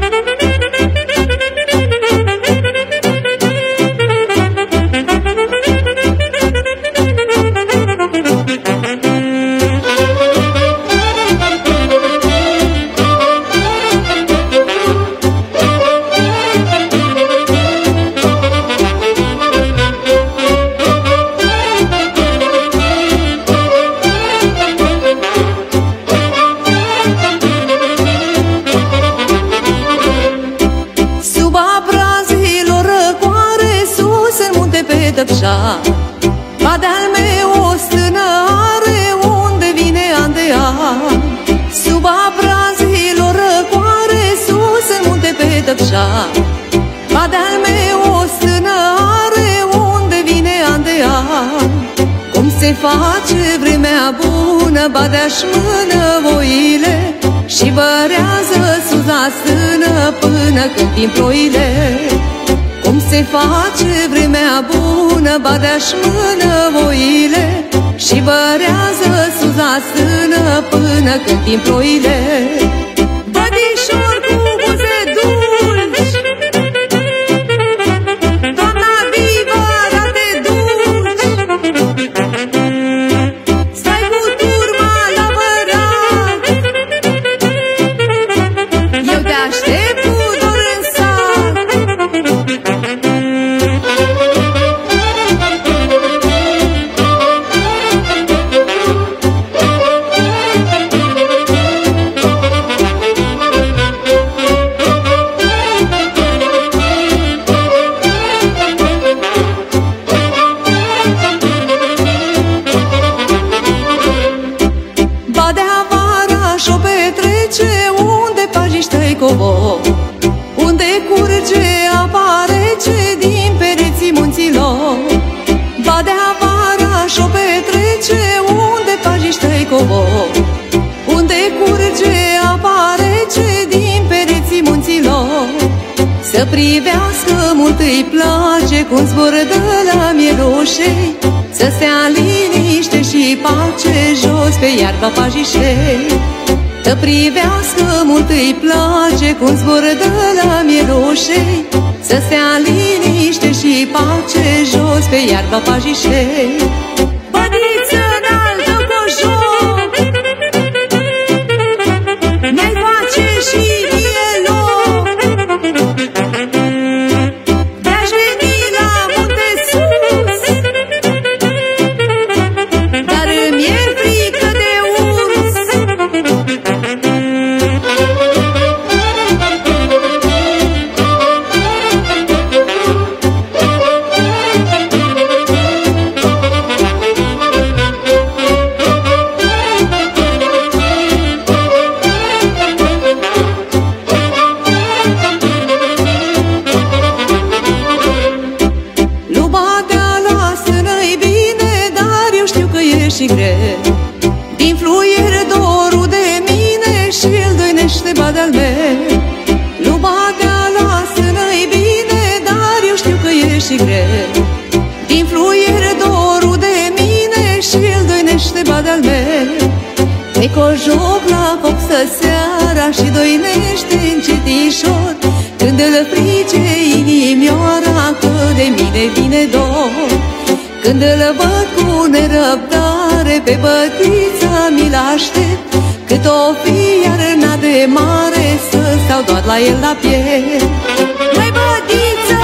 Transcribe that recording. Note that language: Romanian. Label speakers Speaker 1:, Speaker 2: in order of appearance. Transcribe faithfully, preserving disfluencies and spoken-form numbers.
Speaker 1: Ba de-al meu o stână are unde vine an de an. Sub abrazilor răcoare sus în munte pe Dăbșa. Ba de-al meu o stână are unde vine an de an. Cum se face vremea bună, badea-și mână voile și vărează sus la stână până când vin ploile. Cum se face vremea bună, badea-și mână voile și vărează sus la stână până când vin ploile. Bădișor cu buze dulci, doamna vivara te duci, stai cu turma la vărat, eu te aștept cu dor în sat. Și-o petrece unde pajiști tăi cobor, unde curge apa rece din pereții munților. Badea vara și-o petrece unde pajiști tăi cobor, unde curge apa rece din pereții munților. Să privească mult îi place cum zbor de la mieloșei, să stea în liniște și pace jos pe iarba pajișei. Să privească mult îi place cum zbor de la mieloșei, să stea în liniște și pace jos pe iarba pajișei. Bădiță înaltă cojoc, mi-ai face și mie loc, de-aș veni la munte sus, dar îmi-e frică de urs. Și greu, din fluier dorul de mine și-l dăinește badea-l meu. Lu badea la sână-i bine, dar eu știu că e și greu, din fluier dorul de mine și-l dăinește badea-l meu. Pe cojoc la foc stă seara și dăinește încetișor, când îl frice inimioara că de mine vine dor. Când îl văd cu nerăbdare pe bătița mi-l aștept, cât o fi iarna de mare să stau doar la el la piept. Măi bătiță